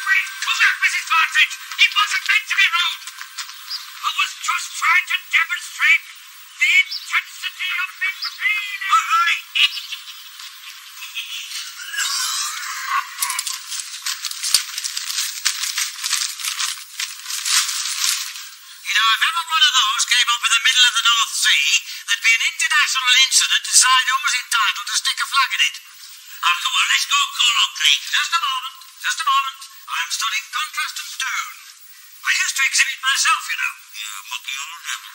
Wait, come back, Mrs. Partridge. It wasn't meant to be rude. I was just trying to demonstrate the intensity of the feeling. All right. You know, if ever one of those came up in the middle of the North Sea, there'd be an international incident to decide who was entitled to stick a flag in it. Oh, come on, let's go call up Cleek. Just a moment. I'm studying contrast and tone. I used to exhibit myself, you know. You mucky old devil.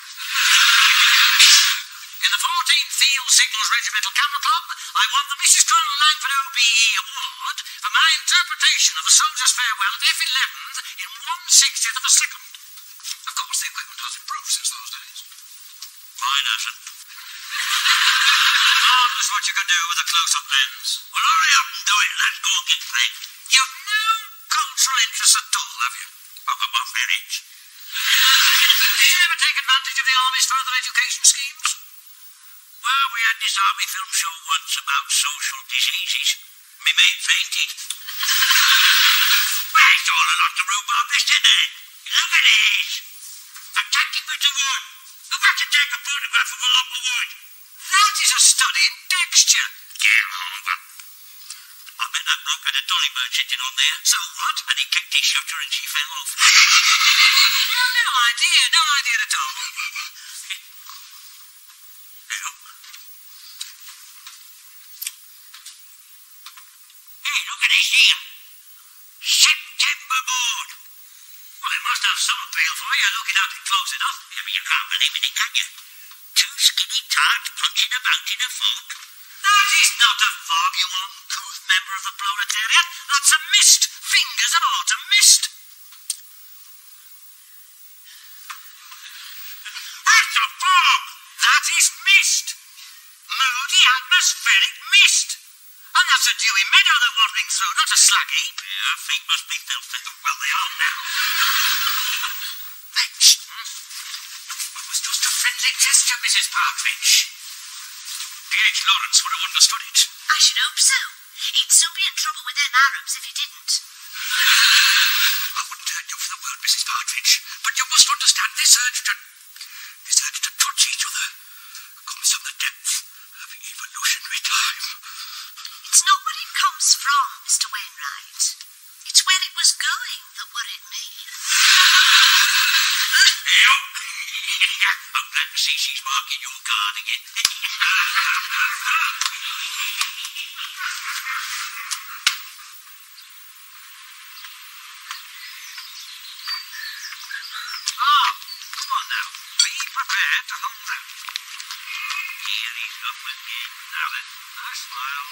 In the 14th Field Signals Regimental Camera Club, I won the Mrs. Colonel Langford OBE Award for my interpretation of the Soldier's Farewell at F11th in 1/60th of a second. Of course, the equipment has improved since those days. Fine, Ashen. Marvellous what you can do with a close-up lens. Well, hurry up and do it. Let's go and get Craig. You've no cultural interest at all, have you? Well, what marriage? Did you ever take advantage of the Army's further education schemes? Well, we had this Army film show once about social diseases. Me mate fainted. Well, it's all a lot of rhubarb, isn't it? Look at this. A tiny bit of wood. Who had to take a photograph of a lump of wood? That is a study in texture. Get over. I bet that bloke had a dolly bird sitting on there. So what? And he kicked his shutter and she fell off. No idea at all. Hey, look at this here. September board. Well, it must have some appeal for you looking at it close enough. I mean, you can't believe it, can you? Two skinny tarts punching about in a fork. That is not a fog, you uncouth member of the proletariat. That's a mist. Fingers of autumn mist. That's a fog. That is mist. Moody atmospheric mist. And that's a dewy meadow they're wandering through, not a slaggy. Your feet must be filthy. Well, they are now. Thanks. It was just a friendly gesture, Mrs. Partridge. D.H. Lawrence would have understood it. I should hope so. He'd soon be in trouble with them Arabs if he didn't. I wouldn't hurt you for the world, Mrs. Partridge. But you must understand this urge to touch each other comes from the depth of evolutionary time. It's not where it comes from, Mr. Wainwright. It's where it was going that worried me. I'm glad to see she's marking your card again. Come on now. Be prepared to hold out. Here he's up again. Now then, I smile.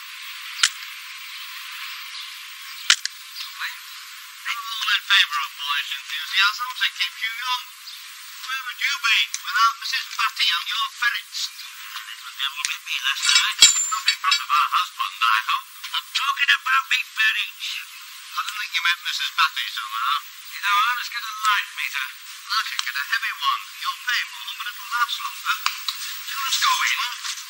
I'm all in favour of boyish enthusiasm to keep you young. Where would you be without Mrs. Batty and your ferrets? Little devil bit me last night. Not in front of our husband, I hope. I'm talking about me ferrets. I didn't think you meant Mrs. Batty somehow. You know, I was getting a light meter. I should get a heavy one. You'll pay more, but it'll last longer. Let's go in.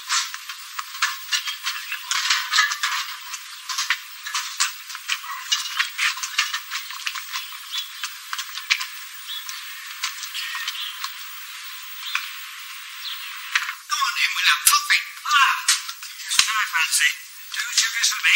Go on in, we'll have coffee. I fancy. 2 sugars for me.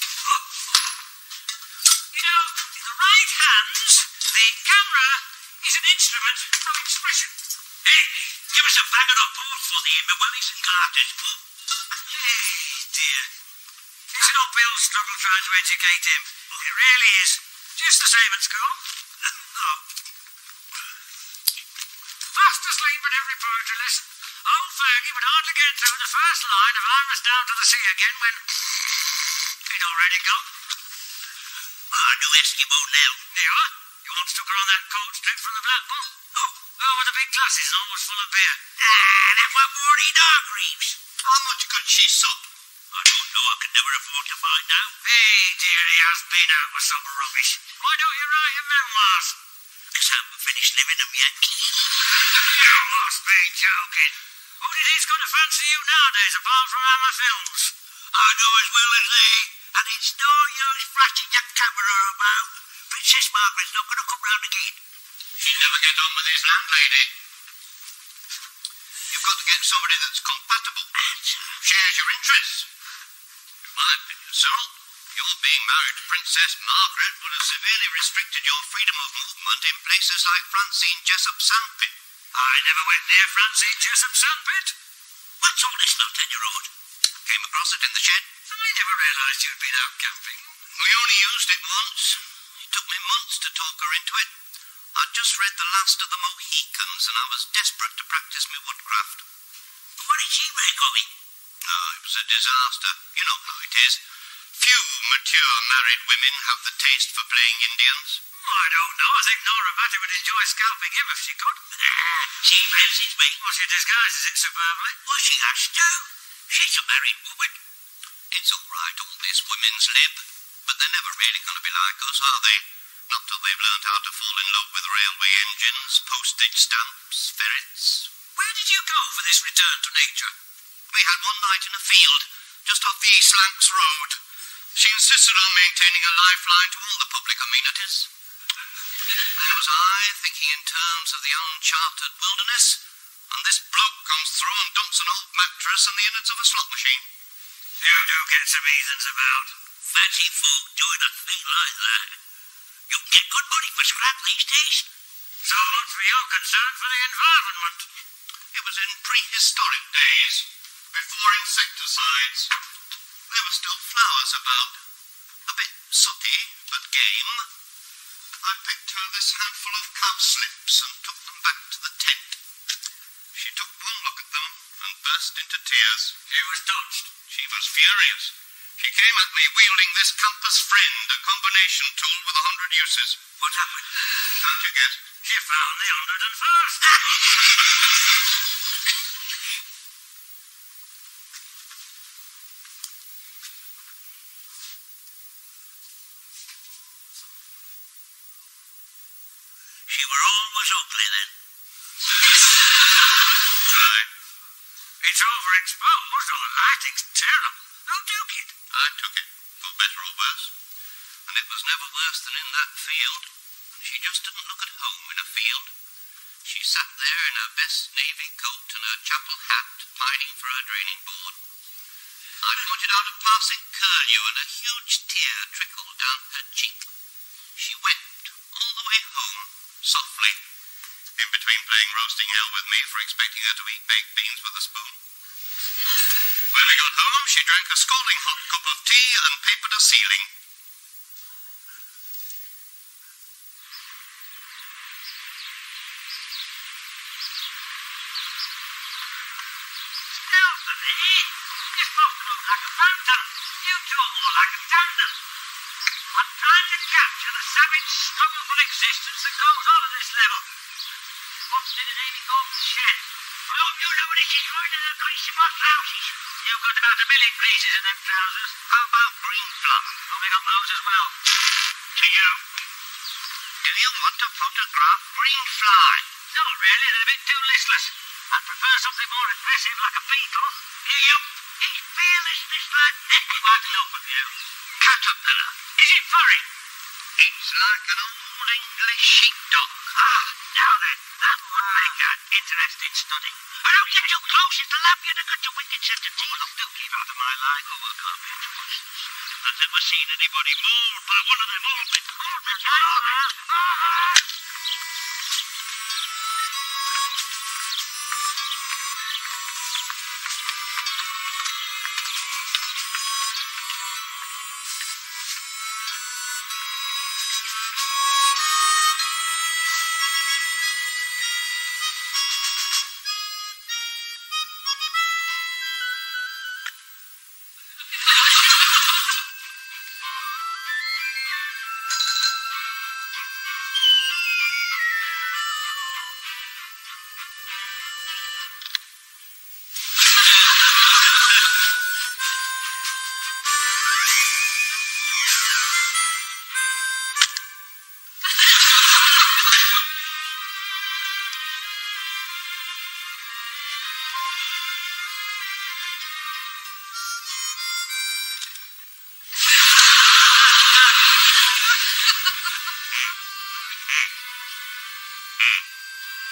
You know, in the right hands, the camera is an instrument of expression. Hey, give us a bag of reports for the Wellies and Garters. Hey, dear. It's an uphill struggle trying to educate him. It really is. Just the same at school. Oh. Fast asleep at every poetry lesson. Old Fergie would hardly get through the first line of I Was Down to the Sea Again when he'd already gone. I do Eskimo now. You are? You once took her on that coach trip from the Black Bull. Oh, with the big glasses and almost full of beer. That was Maureen Hargreaves. How much could she sup? I don't know. I could never afford to find out. Hey, dear, he has been out with some rubbish. Why don't you write your memoirs? Because I haven't finished living them yet. You must be joking. Who do you think's going to fancy you nowadays, apart from Hammer Films? I know as well as they. And it's no use flashing your camera about. Princess Margaret's not going to come round again. She'd never get on with his landlady. You've got to get somebody that's compatible, shares your interests. In my opinion, Cyril, your being married to Princess Margaret would have severely restricted your freedom of movement in places like Francine Jessup Sandpit. I never went near Francine Jessup Sandpit. What's all this lot on your road? Came across it in the shed. I never realised you'd been out camping. We only used it once. It took me months to talk her into it. I'd just read The Last of the Mohicans and I was desperate to practice my woodcraft. What did she make of it? No, it was a disaster. You know how it is. Few mature married women have the taste for playing Indians. I don't know. I think Nora Batty would enjoy scalping him if she could. She fancies me. Well, she disguises it superbly. Well, she has to. She's a married woman. It's all right, all this women's lib, but they're never really going to be like us, are they? Not till they've learned how to fall in love with railway engines, postage stamps, ferrets. Where did you go for this return to nature? We had one night in a field, just off the East Lancs Road. She insisted on maintaining a lifeline to all the public amenities. There was I, thinking in terms of the uncharted wilderness, and this bloke comes through and dumps an old mattress and the innards of a slot machine. You do get some heathens about. Fancy folk doing a thing like that. You can get good money for scrap these days. So much for your concern for the environment. It was in prehistoric days, before insecticides. There were still flowers about. A bit sooty, but game. I picked her this handful of cowslips and took them back to the tent. She took one look at them and burst into tears. She was touched. She was furious. She came at me wielding this campus friend, a combination tool with 100 uses. What happened? Can't you guess? She found the 101st. She were always ugly then. Right. It's overexposed, or the lighting's terrible. Who took it? I took it, for better or worse. And it was never worse than in that field. And she just didn't look at home in a field. She sat there in her best navy coat and her chapel hat, pining for her draining board. I pointed out a passing curlew and a huge tear trickled down her cheek. She wept all the way home, softly, in between playing roasting hell with me for expecting her to eat baked beans with a spoon. When we got home, she drank a scalding hot cup of tea and papered a ceiling. Stealthily? You're supposed to look like a phantom. You two are more like a tandem. I'm trying to capture the savage struggle for existence that goes on at this level. Once in an Amy Gordon shed. I hope you know what it is right in the greasy my trousers. You've got about a million pieces in them trousers. How about green plum? Oh, we got those as well. To you. Do you want to photograph green fly? Not really, they're a bit too listless. I'd prefer something more aggressive like a beetle. Here you. It's fearlessness like that. Quite enough of you. Caterpillar. Is it furry? It's like an old English sheepdog. Ah, now then, that would make an interesting study. But don't get too close, it'll lap you and got your wicked set of teeth. Look, don't keep out of my line. Oh, I can't be too much. I've never seen anybody mauled by one of them orbits.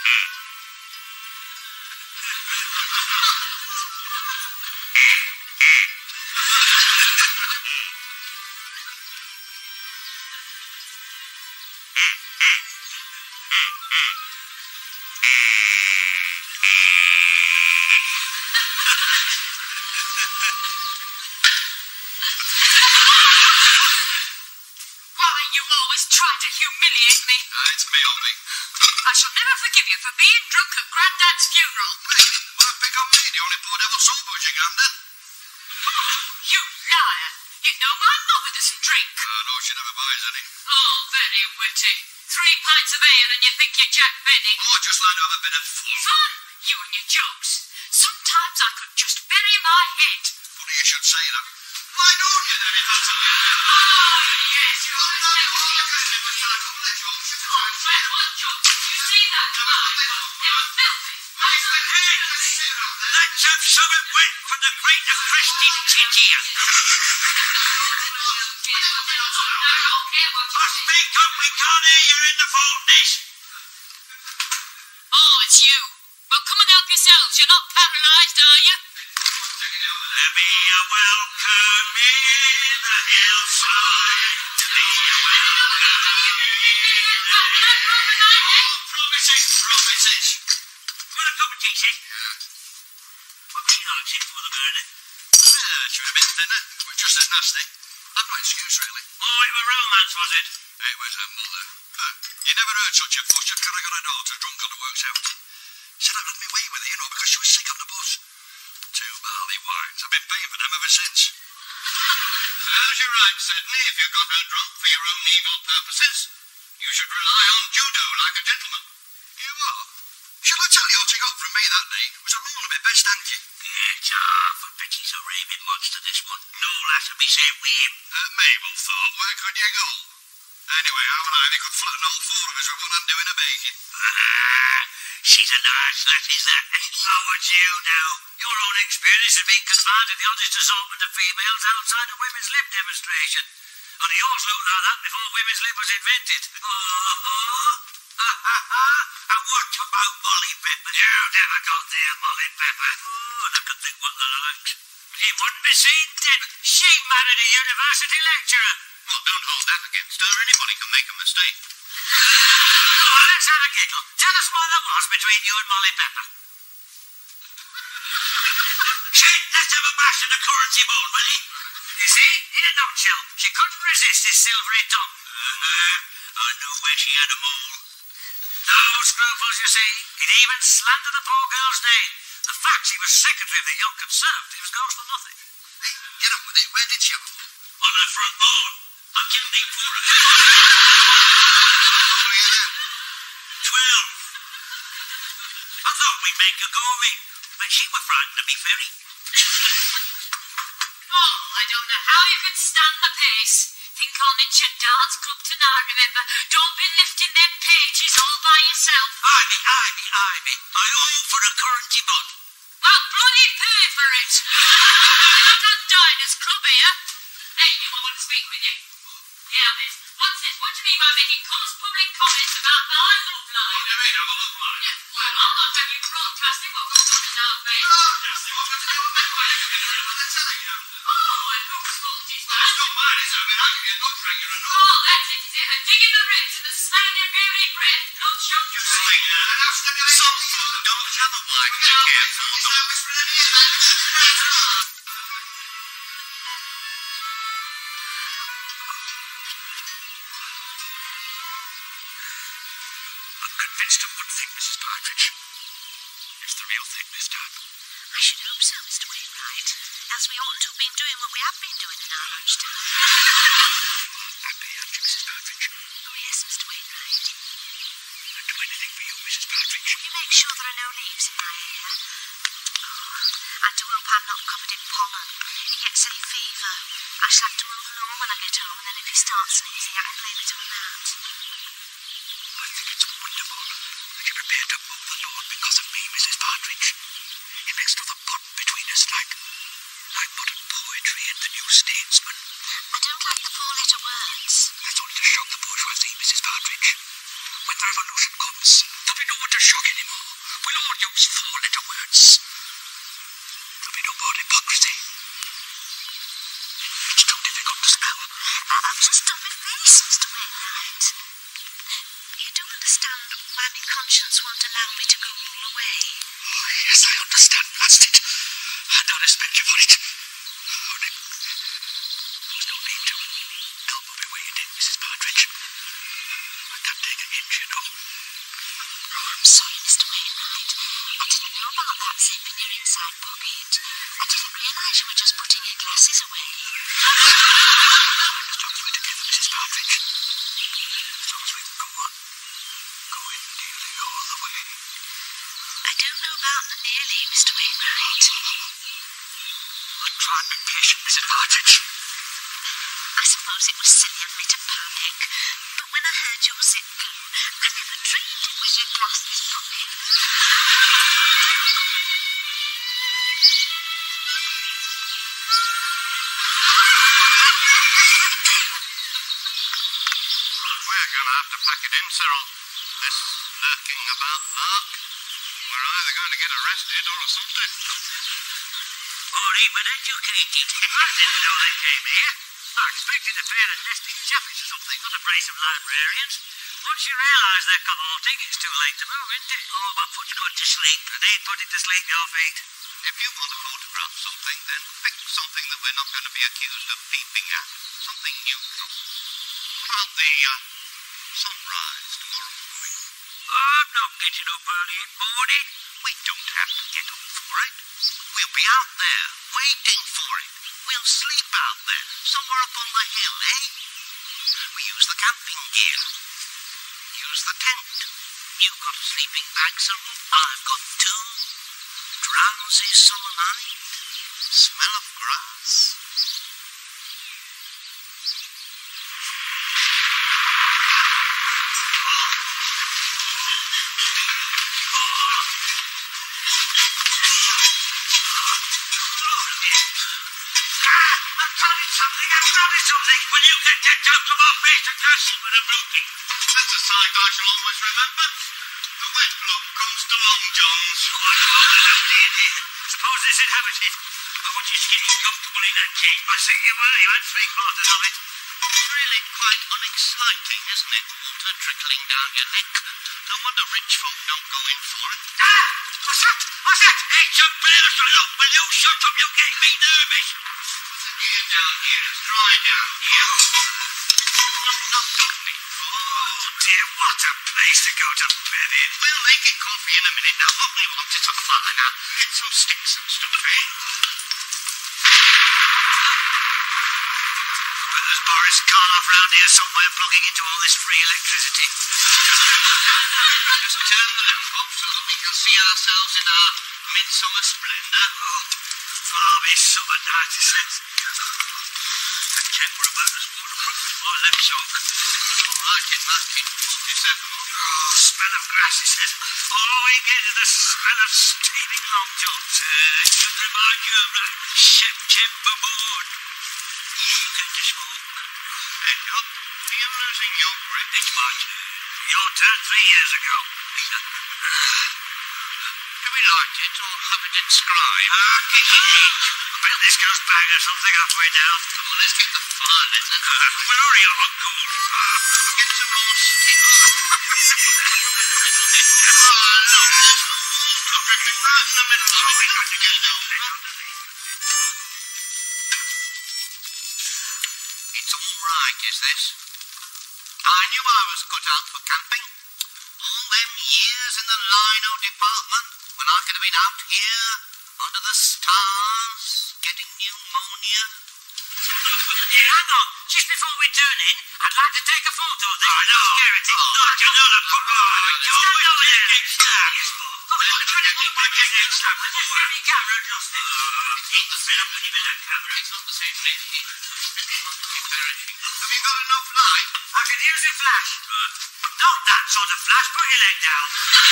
Why, you always try to humiliate me. It's me, Ollie. I shall never forgive you for being drunk at Grandad's funeral. Why pick on me? The only poor devil sober was your granddad. You liar. You know my mother doesn't drink. No, she never buys any. Oh, very witty. 3 pints of ale and you think you're Jack Benny. Oh, just like to have a bit of fun. Fun? You and your jokes. Sometimes I could just bury my head. Funny you should say that. Why don't you then, if that's all? Oh, yes, you're a what jokes? You see that? They were filthy. Let's have something wet for the greater Christine Titia. Speak up, we can't hear you in the phone, Nish. Oh, it's you. Well, come and help yourselves. You're not paralysed, are you? To be a welcome in the hillside. To be a welcome in the hillside. Promises. Want a cup of tea, Sid? What do you like, Sid, for the murder? She was a bit thinner, but just as nasty. I've no excuse, really. Oh, it was romance, was it? It was her mother. You never heard such a fuss. You've got a daughter drunk on the works out. Said I'd had me way with her, because she was sick on the bus. 2 barley wines. I've been paying for them ever since. As you're right, Sidney, if you've got her drunk for your own evil purposes, you should rely on judo like a gentleman. You are. Shall I tell you what you got from me that day? It was a roll of my best hanky. It's for pity's a raving monster, this one. No lass will be safe with him. Mabel thought, where could you go? Anyway, how and I, they could flatten all 4 of us with one hand doing a bacon. She's a nice that is that. So would you know? Your own experience has been confined to the oddest assortment of females outside a women's lib demonstration. Only yours looked like that before women's lib was invented. And what about Molly Pepper? You never got there, Molly Pepper. Oh, and I could think what the likes. It wouldn't be seen dead. She married a university lecturer. Well, don't hold that against her. Anybody can make a mistake. Oh, let's have a giggle. Tell us what that was between you and Molly Pepper. Shane, let's have a bash in the currency bowl, will you? You see, in a nutshell, she couldn't resist this silvery tongue. I know where she had a mole. No scruples, you see. He'd even slander the poor girl's name. The fact she was secretary of the Young Conservatives goes for nothing. Hey, get on with it. Where did she have a mole? On her front lawn. I'm guilty for it. 12. I thought we'd make a go of it, but she was frightened to be ferry. Oh, I don't know how you could stand the pace. Think I'll knit your dance club tonight, remember. Don't be lifting them pages all by yourself. Ivy. I owe for a currency bun. Well, bloody pay for it. We're not on Diners Club here. Hey, you, I want to speak with you. Yeah, miss. What's this? What do you mean by making close public comments about my love life? What do you mean, have a love life? Yeah, well, I'm not having you broadcasting what goes on in our bed. Broadcasting? What can you do with me? You can hear it on the telly, you know. Oh, and whose fault is that? It's not mine, it's having hanging your nut regular enough. Oh, that's it, is it? A dig in the ribs and a slang in beery breath. Not show you. Sling, some folk don't have a wife to care for them. I'm convinced of one thing, Mrs. Partridge. It's the real thing this time. I should hope so, Mr. Wainwright. Else we oughtn't to have been doing what we have been doing in our lifetime. Happy, aren't you, Mrs. Partridge? Oh, yes, Mr. Wainwright. I'd do anything for you, Mrs. Partridge. Will you make sure there are no leaves in my hair? Oh, I do hope I'm not covered in pollen. He gets any fever. I shall have to move along when I get home, and then if he starts sneezing, I can blame it on that. I think it's wonderful that you're prepared to mow the lawn because of me, Mrs. Partridge. It makes another bond between us like modern poetry and the New Statesman. I don't like the 4-letter words. That's only to shock the bourgeoisie, Mrs. Partridge. When the revolution comes, there'll be no one to shock anymore. We'll all use 4-letter words. There'll be no more hypocrisy. It's too difficult to spell. Just don't be face, Mr. Wainwright. You don't understand why my conscience won't allow me to go all the way. Oh, yes, I understand, blast it. I don't expect you for it. Only, there was no need to elbow me where you did, Mrs. Partridge. I can't take a hint, you know. I'm sorry, Mr. Wainwright. I didn't know about that zip in your inside pocket. I didn't realise you were just putting your glasses away. As long as we're together, Mrs. Partridge. As long as we can go on. Going nearly all the way. I don't know about the nearly, Mr. Wainwright. I'll try and be patient, Mrs. Partridge. I suppose it was silly of me to panic, but when I heard your zip go, I never dreamed it was your glasses pocket. We're going to have to pack it in, Cyril. This lurking about lark. We're either going to get arrested or assaulted. Or even educated. I didn't know they came here. I expected a pair of nesting chappies or something, not a brace of librarians. Once you realise they're cavorting, it's too late to move, isn't it? Oh, my foot's going to sleep, and ain't putting to sleep your feet. If you want to photograph something, then pick something that we're not going to be accused of peeping at. Something neutral. About the sunrise tomorrow morning. I'm not getting up early in the morning. We don't have to get up for it. We'll be out there, waiting for it. We'll sleep out there, somewhere up on the hill, eh? We use the camping gear. Use the tent. You've got a sleeping bag, sir. I've got 2. Drowsy summer night. Smell of grass. Something. Will you get that out of our face and castle with a broken? That's a sight I shall always remember. The wet bloke comes to Long John's. What was that here? Suppose it's inhabited. I want you to get comfortable in that cave. I see you were. You had 3/4 of it. It's really quite unexciting, isn't it? Water trickling down your neck. No wonder rich folk don't go in for it. Ah! What's that? What's that? Hey, jump players, look, will you shut up? You get me nervous. Put the gear down here. It's dry down here. Not got me. Oh, dear, what a place to go to bed in. We'll make it coffee in a minute now. What we want is a fire now. Get some sticks and stuff, eh? Well, there's Boris Karloff round here somewhere plugging into all this free electricity. Just turn the lamp up so that we can see ourselves in our midsummer splendour. Oh, balmy summer night, he says. The camera about as waterproof as my left sock. All right, in 1947. Oh, smell of grass, he says. All we get is the smell of steaming Long Johns. Should remind you of that September morn. You get to smoke. Hey, Doc, are you losing your grip? It's my turn. Your turn 3 years ago. Do we light it or have it inscribed? Kick it. I bet this goes back or something halfway down. Come on, let's get the fire lit then. Well, hurry up, Uncle. Get some more sticks. Oh, look, there's water dripping right in the middle of it. We've got to get it over. It's all right, is this? I knew I was cut out for camping. All them years in the lino department when I could have been out here under the stars getting pneumonia. Yeah, hang on. Just before we turn in, I'd like to take a photo of this. Oh, no. Security. Oh, Look, you know the put Stand over there. Just give me camera and dust it. Keep the film and give me that camera. It's not the same lady. Have you got enough light? I could use a flash. Not that sort of flash. Put your leg down.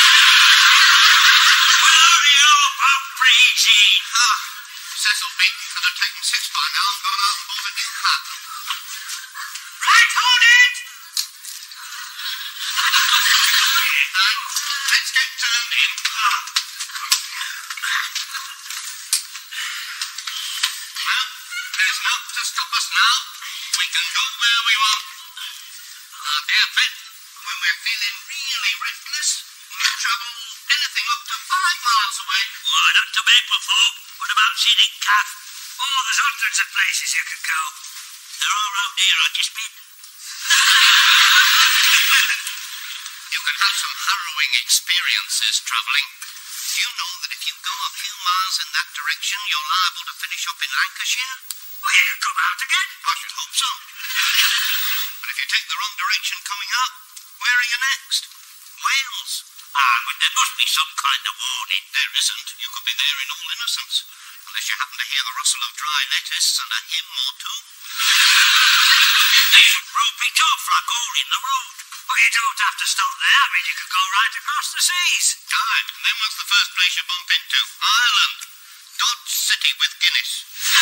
Well, hurry up. I'm preaching. Cecil Beaton could have taken 6 by now and gone out and bought a new hat. Right, hold it. right. Let's get turned in. Well, there's naught to stop us now. We can go where we want. Dear Fred, when we're feeling really restless, we'll travel anything up to 5 miles away. Why not to Maplethorpe? What about Scenic Calf? Oh, there's hundreds of places you could go. They're all round here, I just been. You can have some harrowing experiences travelling. You know that if you go a few miles in that direction, you're liable to finish up in Lancashire? Well, you could come out again. I should hope so. But if you take the wrong direction coming up, where are you next? Wales? But there must be some kind of warning. There isn't. You could be there in all innocence. Unless you happen to hear the rustle of dry lettuce and a hymn or two. They should rope it off like all in the road. But you don't have to stop there. I mean, you could go right across the seas. Aye, and then what's the first place you bump into? Ireland. Dodge City with Guinness.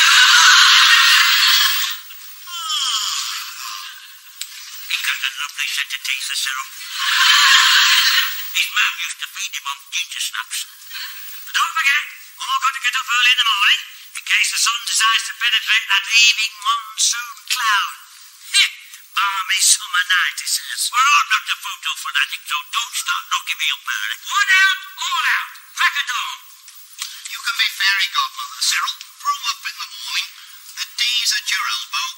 He got a lovely set of teeth, the syrup. His mum used to feed him on ginger snaps. But don't forget, all got to get up early in the morning in case the sun decides to penetrate that heaving monsoon cloud. Balmy summer night, he says. We're all not the photo fanatic, so don't start knocking me up early. One out, all out. Crack a dawn. You can be fairy godmother, Cyril. Brew up in the morning. The D's at your elbow.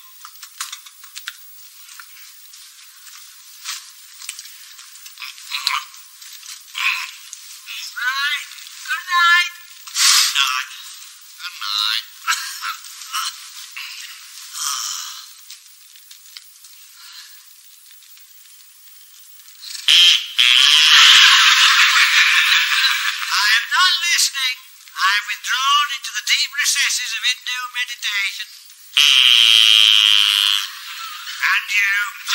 Right. Good night. Good night. Good night. I am not listening. I've withdrawn into the deep recesses of Hindu meditation. And you.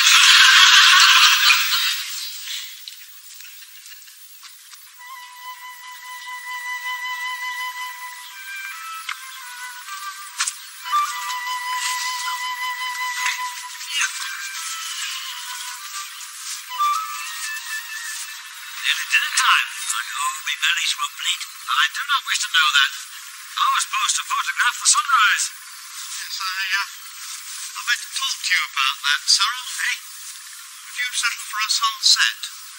Nearly dinner time. I know my belly's rumbling. I do not wish to know that. I was supposed to photograph the sunrise. Yes, I meant to talk to you about that, Cyril. Hey, would you settle for a sunset?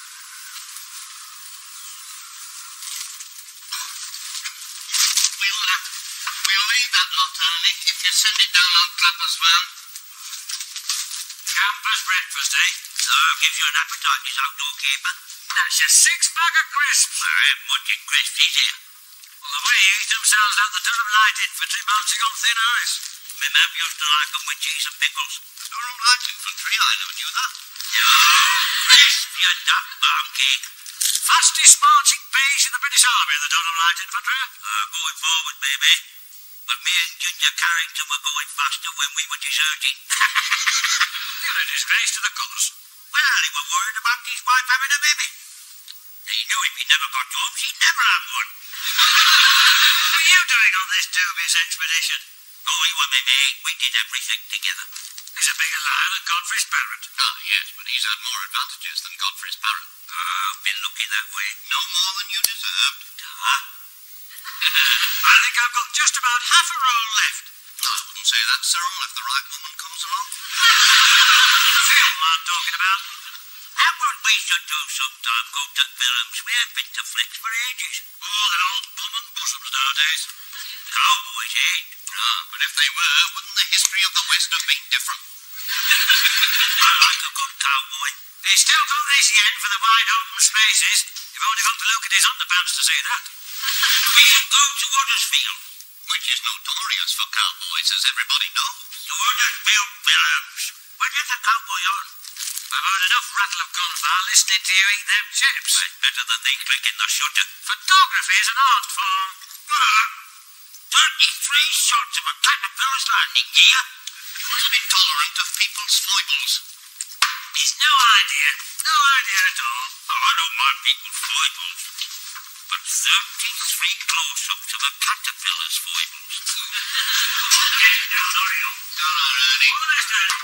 We'll leave that lot, Ernie, if you send it down on Clapper's van. Campus breakfast, eh? Oh, gives you an appetite, this outdoor keeper. That's a 6-pack of crisps. I ain't much in crisps, is here. Well, the way he eat themselves out the Durham Light Infantry bouncing on thin ice. My mum used to like them with cheese and pickles. Durham Light Infantry, I never knew that. No, crisp, you nut bomb cake. Fastest marching base in the British Army, the Durham Light Infantry. Going forward, maybe. But me and Ginger Carrington were going faster when we were deserting. You're a disgrace to the colours. Well, he was worried about his wife having a baby. He knew if he never got jobs, he'd never have one. What were you doing on this dubious expedition? Oh, he was my mate. We did everything together. He's a bigger liar than Godfrey's parrot. Ah, yes, but he's had more advantages than Godfrey's parrot. I've been lucky that way. No more than you deserved. I think I've got just about half a roll left. I wouldn't say that, Cyril, if the right woman comes along. Film I'm talking about. How what we should do sometime, go to films. We have been to flicks for ages. Oh, they're all bum and bosoms nowadays. Cowboys ain't. Ah, but if they were, wouldn't the history of the West have been different? I like a good cowboy. He's still got this yen for the wide open spaces. You've only got to look at his underpants to see that. We should go to Huddersfield, Which is notorious for cowboys, as everybody knows. to Huddersfield films. When is the cowboy on? I've heard enough rattle of gunfire listening to you eat them chips. It's better than the click in the shutter. Photography is an art form. 33 shots of a caterpillar's landing gear. You must be tolerant of people's foibles. He's no idea. No idea at all. Oh, I don't mind people's foibles. But 33 close-ups of a caterpillar's foibles. Get down, hurry up. Go on, Ernie. All the best, Ernie.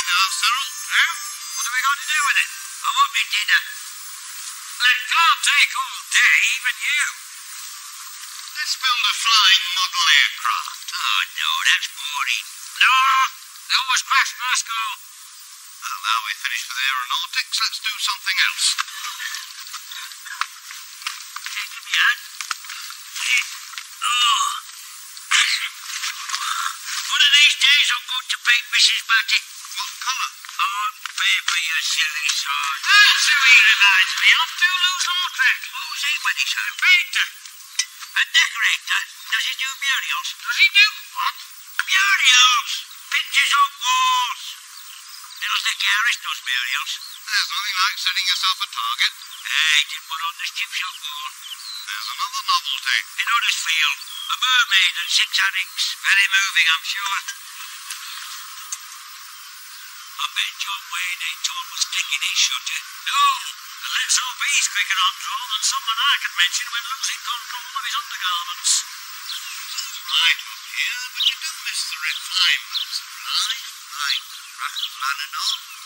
on, Cyril. Well, what have we got to do with it? I want me dinner. Well, it can't take all day, even you. Let's build a flying model aircraft. Oh, no, that's boring. No, that was crash first go. Well, now we've finished with aeronautics, let's do something else. Give me a hand. Oh. One of these days I'm going to paint Mrs. Batty. What colour? On paper, you silly son. That's who he reminds me of, Toulouse-Lautrec. Who's he, when he's a painter? A decorator. Does he do murals? Does he do what? Murals! Pictures on walls. Little Nicky Harris does murals. There's nothing like setting yourself a target. Hey, did one on the chip shop wall. There's another novelty. In Huddersfield, a mermaid and 6 addicts. Very moving, I'm sure. I bet John Wayne ain't told what's sticking his shutter. No, but let's hope he's quicker on draw than someone I could mention when losing control of his undergarments. It's all right up here, but you do miss the refinements of life, like Rachman and all.